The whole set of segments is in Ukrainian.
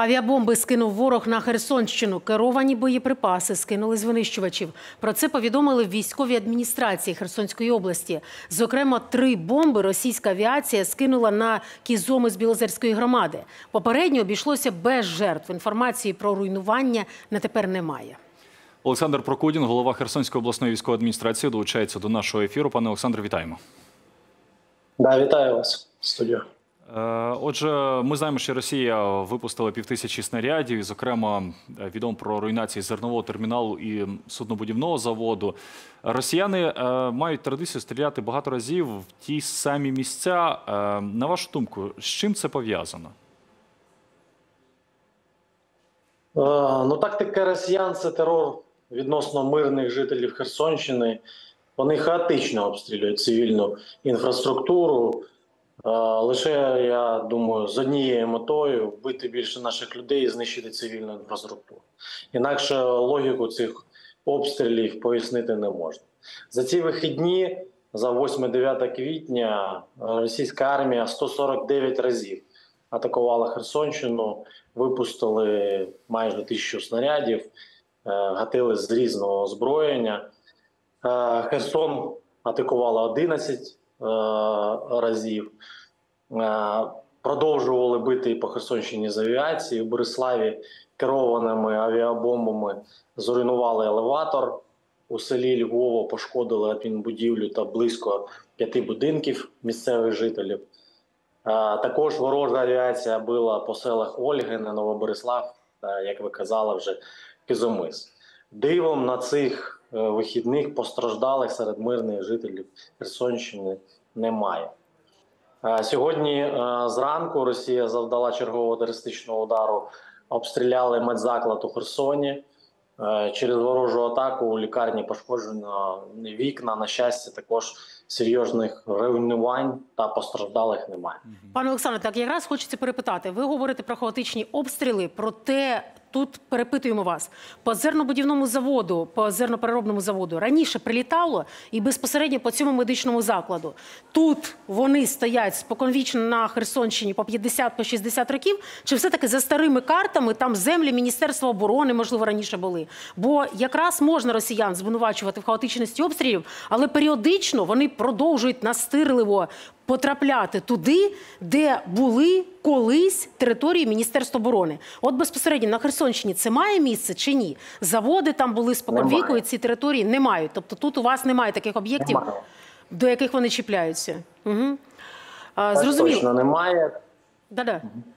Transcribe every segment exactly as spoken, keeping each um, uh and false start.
Авіабомби скинув ворог на Херсонщину. Керовані боєприпаси скинули з винищувачів. Про це повідомили в військовій адміністрації Херсонської області. Зокрема, три бомби російська авіація скинула на Кізомис Білозерської громади. Попередньо обійшлося без жертв. Інформації про руйнування на тепер немає. Олександр Прокудін, голова Херсонської обласної військової адміністрації, долучається до нашого ефіру. Пане Олександре, вітаємо. Да, вітаю вас, студію. Отже, ми знаємо, що Росія випустила півтисячі снарядів, і, зокрема, відомо про руйнації зернового терміналу і суднобудівного заводу. Росіяни мають традицію стріляти багато разів в ті самі місця. На вашу думку, з чим це пов'язано? Ну, тактика росіян – це терор відносно мирних жителів Херсонщини. Вони хаотично обстрілюють цивільну інфраструктуру. Лише, я думаю, з однією метою – вбити більше наших людей і знищити цивільну інфраструктуру. Інакше логіку цих обстрілів пояснити не можна. За ці вихідні, за восьме-дев'яте квітня, російська армія сто сорок дев'ять разів атакувала Херсонщину, випустили майже тисячу снарядів, гатили з різного озброєння. Херсон атакувала одинадцять разів. Продовжували бити по Херсонщині з авіації. У Бориславі керованими авіабомбами зруйнували елеватор. У селі Львово пошкодили адмінбудівлю та близько п'яти будинків місцевих жителів. Також ворожа авіація била по селах Ольгине, Новоборислав, як ви казали, вже Кізомис. Дивом на цих вихідних постраждалих серед мирних жителів Херсонщини немає. Сьогодні зранку Росія завдала чергового терористичного удару, обстріляли медзаклад у Херсоні. Через ворожу атаку у лікарні пошкоджено вікна, на щастя, також серйозних руйнувань та постраждалих немає. Пане Олександре, так якраз хочеться перепитати. Ви говорите про хаотичні обстріли, проте тут перепитуємо вас. По зернобудівному заводу, по зернопереробному заводу раніше прилітало і безпосередньо по цьому медичному закладу. Тут вони стоять споконвічно на Херсонщині по п'ятдесят, по шістдесят років, чи все-таки за старими картами там землі Міністерства оборони, можливо, раніше були? Бо якраз можна росіян звинувачувати в хаотичності обстрілів, але періодично вони продовжують настирливо потрапляти туди, де були колись території Міністерства оборони. От безпосередньо на Херсонщині це має місце чи ні? Заводи там були споконвіку, і ці території не мають. Тобто тут у вас немає таких об'єктів, до яких вони чіпляються. Угу. А, зрозуміло. Точно немає. Да-да.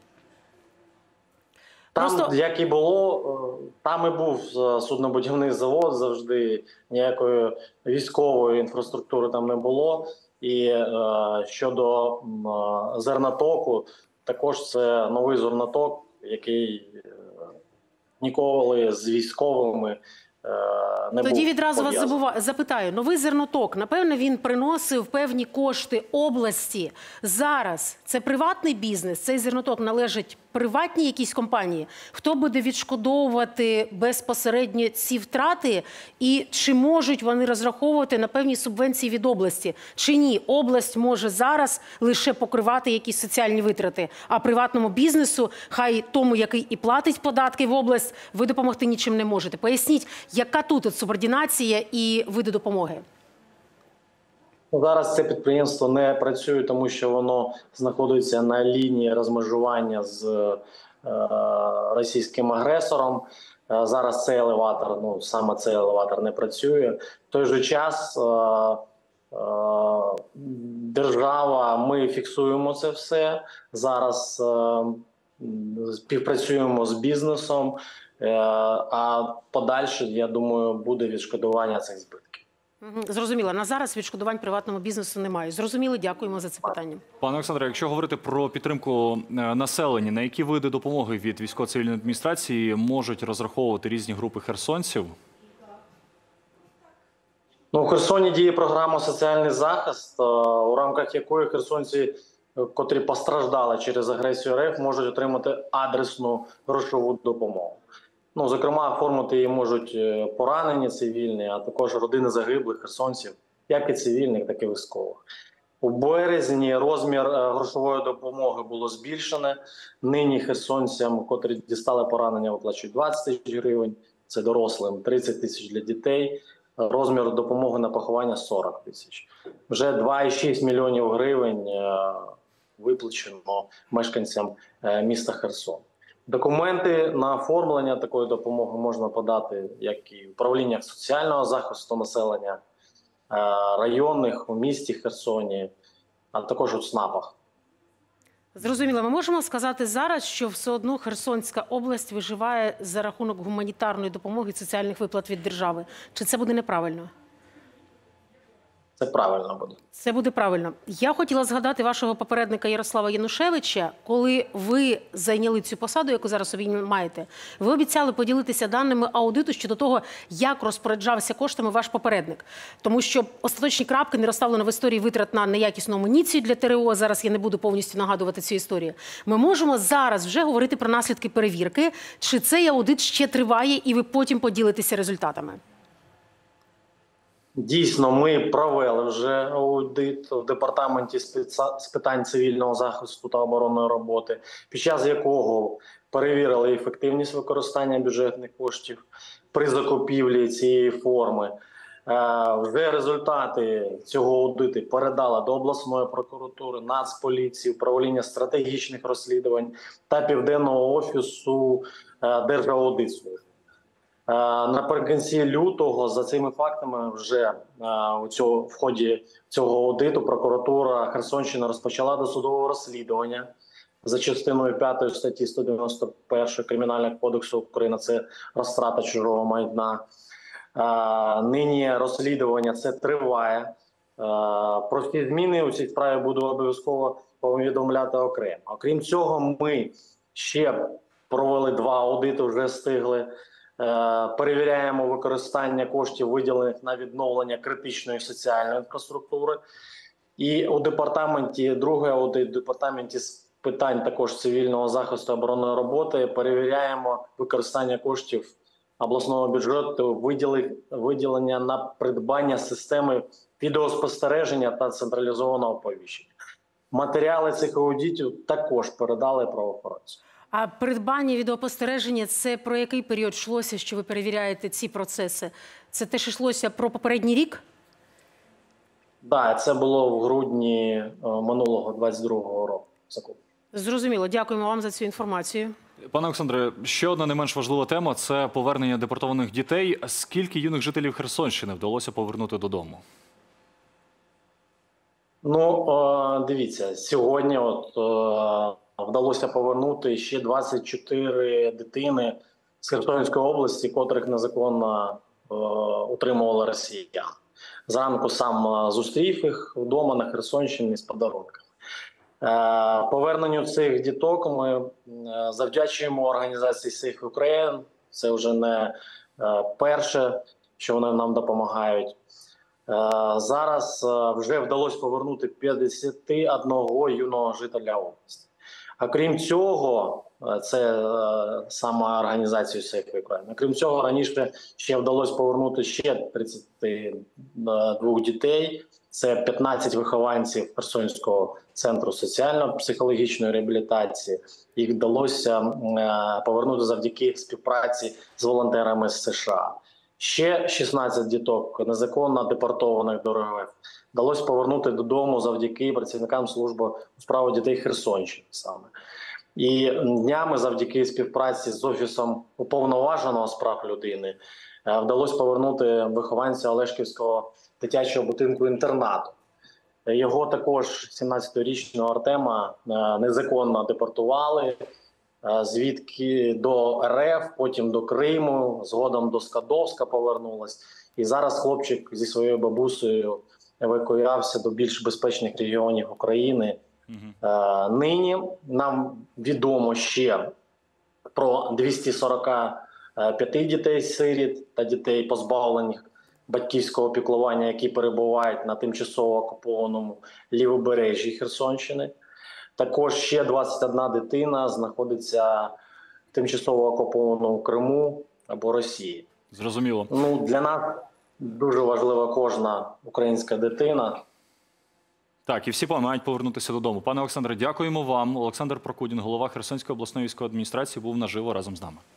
Там, Просто... як і було, там і був суднобудівний завод завжди, ніякої військової інфраструктури там не було. І е, щодо е, зернотоку, також це новий зерноток, який е, ніколи з військовими е, не був. Тоді відразу вас забува... запитаю. Новий зерноток, напевно, він приносив певні кошти області. Зараз це приватний бізнес, цей зерноток належить приватній якійсь компанії. Хто буде відшкодовувати безпосередньо ці втрати? І чи можуть вони розраховувати на певні субвенції від області? Чи ні? Область може зараз лише покривати якісь соціальні витрати, а приватному бізнесу, хай тому, який і платить податки в область, ви допомогти нічим не можете. Поясніть, яка тут от субординація і види допомоги? Зараз це підприємство не працює, тому що воно знаходиться на лінії розмежування з е, російським агресором. Е, зараз цей елеватор, ну саме цей елеватор не працює. В той же час е, е, держава, ми фіксуємо це все. Зараз е, співпрацюємо з бізнесом, е, а подальше, я думаю, буде відшкодування цих збитків. Зрозуміло. На зараз відшкодувань приватному бізнесу немає. Зрозуміло, дякуємо за це питання. Пане Олександре, якщо говорити про підтримку населення, на які види допомоги від військово-цивільної адміністрації можуть розраховувати різні групи херсонців? Ну, у Херсоні діє програма «Соціальний захист», у рамках якої херсонці, котрі постраждали через агресію РФ, можуть отримати адресну грошову допомогу. Ну, зокрема, оформити її можуть поранені цивільні, а також родини загиблих херсонців, як і цивільних, так і військових. У березні розмір е, грошової допомоги було збільшене. Нині херсонцям, котрі дістали поранення, виплачують двадцять тисяч гривень. Це дорослим, тридцять тисяч для дітей. Розмір допомоги на поховання сорок тисяч. Вже два і шість мільйонів гривень е, виплачено мешканцям е, міста Херсон. Документи на оформлення такої допомоги можна подати як і в управліннях соціального захисту населення, е, районних, у місті Херсоні, а також у ЦНАПах. Зрозуміло, ми можемо сказати зараз, що все одно Херсонська область виживає за рахунок гуманітарної допомоги і соціальних виплат від держави. Чи це буде неправильно? Це правильно буде. Це буде правильно. Я хотіла згадати вашого попередника Ярослава Янушевича. Коли ви зайняли цю посаду, яку зараз собі маєте, ви обіцяли поділитися даними аудиту щодо того, як розпоряджався коштами ваш попередник. Тому що остаточні крапки не розставлено в історії витрат на неякісну амуніцію для ТРО. Зараз я не буду повністю нагадувати цю історію. Ми можемо зараз вже говорити про наслідки перевірки. Чи цей аудит ще триває і ви потім поділитеся результатами? Дійсно, ми провели вже аудит в департаменті з питань цивільного захисту та оборонної роботи, під час якого перевірили ефективність використання бюджетних коштів при закупівлі цієї форми. Вже результати цього аудиту передали до обласної прокуратури, Нацполіції, управління стратегічних розслідувань та Південного офісу Держаудиту. Наприкінці лютого за цими фактами вже у цього, в ході цього аудиту прокуратура Херсонщини розпочала досудове розслідування за частиною п'ятої статті сто дев'яносто першої Кримінального кодексу України. Це розтрата чужого майна. Нині розслідування це триває. Про всі зміни у цій справі буду обов'язково повідомляти окремо. Окрім цього, ми ще провели два аудити, вже встигли. Перевіряємо використання коштів, виділених на відновлення критичної соціальної інфраструктури. І у департаменті, другий аудит, в департаменті з питань також цивільного захисту і оборонної роботи перевіряємо використання коштів обласного бюджету, виділення на придбання системи відеоспостереження та централізованого оповіщення. Матеріали цих аудитів також передали правоохоронцям. А придбання відеопостереження – це про який період йшлося, що ви перевіряєте ці процеси? Це теж йшлося про попередній рік? Так, це було в грудні минулого двадцять другого року. Зрозуміло. Дякуємо вам за цю інформацію. Пане Олександре, ще одна не менш важлива тема – це повернення депортованих дітей. Скільки юних жителів Херсонщини вдалося повернути додому? Ну, дивіться, сьогодні от вдалося повернути ще двадцять чотири дитини з Херсонської області, котрих незаконно е, утримували росіян. Зранку сам зустрів їх вдома на Херсонщині з подарунками. Е, поверненню цих діток ми завдячуємо організації Safe Ukraine. Це вже не е, перше, що вони нам допомагають. Е, зараз е, вже вдалося повернути п'ятдесят один юного жителя області. А крім цього, це е, саме організацію Safe Ukraine. Крім цього, раніше ще вдалося повернути ще тридцять два дітей. Це п'ятнадцять вихованців Херсонського центру соціально-психологічної реабілітації. Їх вдалося е, повернути завдяки співпраці з волонтерами з США. Ще шістнадцять діток незаконно депортованих до РФ вдалося повернути додому завдяки працівникам служби у справах дітей Херсонщини саме. І днями завдяки співпраці з Офісом Уповноваженого з прав людини вдалося повернути вихованця Олешківського дитячого будинку-інтернату. Його також, сімнадцятирічного Артема, незаконно депортували, звідки до РФ, потім до Криму, згодом до Скадовська повернулась. І зараз хлопчик зі своєю бабусею евакуювався до більш безпечних регіонів України. Угу. Е, нині нам відомо ще про двісті сорок п'ять дітей-сиріт та дітей, позбавлених батьківського піклування, які перебувають на тимчасово окупованому лівобережжі Херсонщини. Також ще двадцять одна дитина знаходиться в тимчасово окупованому Криму або Росії. Зрозуміло. Ну, для нас дуже важлива кожна українська дитина. Так, і всі мають повернутися додому. Пане Олександре, дякуємо вам. Олександр Прокудін, голова Херсонської обласної військової адміністрації, був наживо разом з нами.